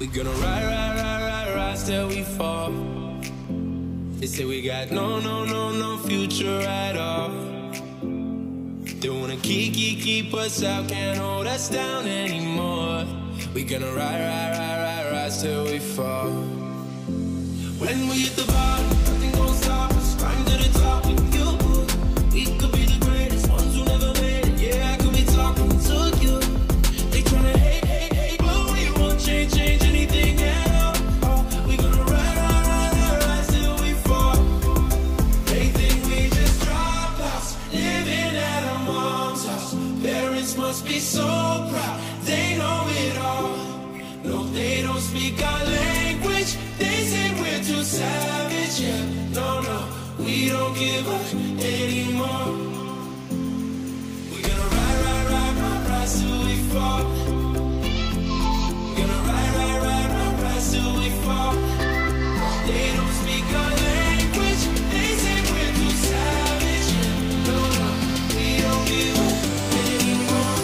We gonna ride, ride, ride, ride, rise till we fall. They say we got no future at all. They wanna keep us out, can't hold us down anymore. We gonna ride, ride, ride, ride, rise till we fall. When we hit the bottom, nothing gon' stop us. Climb to the top with you. We could be the greatest ones who never made it. Yeah, I could be talking to you. They tryna hate, but we won't change anything at all. We gonna ride, ride, ride, ride, rise till we fall. They think we just dropped out, living at our mom's house. Parents must be so proud, they know it all. No, they don't speak our language. They say we're too savage, yeah. No, we don't give up anymore. We're gonna ride, ride, ride, ride, rise till we fall. We're gonna ride, ride, ride, ride, rise till we fall. They don't speak our language. They say we're too savage, yeah. No, we don't give up anymore.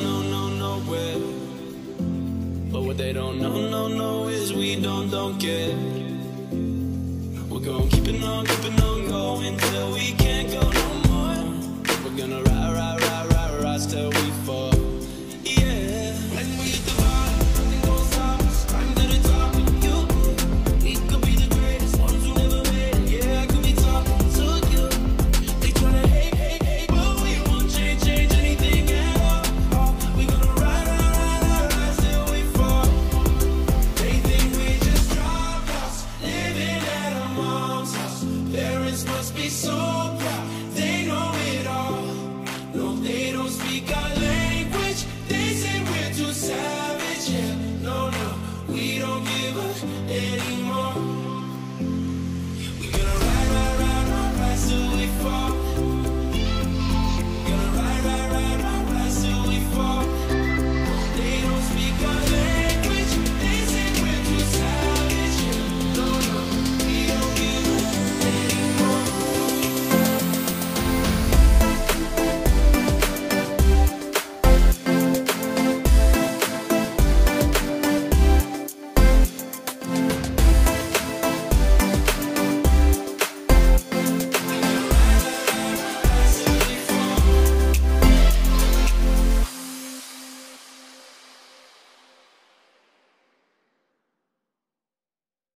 But what they don't know is we don't care.